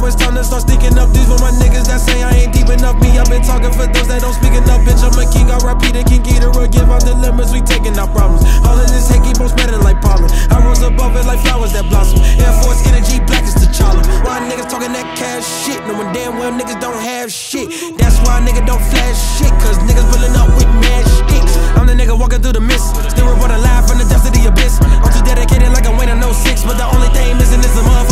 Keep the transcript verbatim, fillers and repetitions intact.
it's time to start sneaking up. These were my niggas that say I ain't deep enough. Me, I've been talking for those that don't speak enough. Bitch, I'm a king, I repeat it, King Ghidorah. Give out the limits, we taking our problems. All of this hate keep on spreading like pollen. I rose above it like flowers that blossom. Air Force energy, black is T'Challa. Why niggas talking that cash shit? Knowing damn well niggas don't have shit. That's why nigga don't flash shit, cause niggas pulling up with mad sticks. I'm the nigga walking through the mist, still reporting live from the depths of the abyss. I'm too dedicated like I'm Wayne, I know six, but the only thing missing is a motherfucker.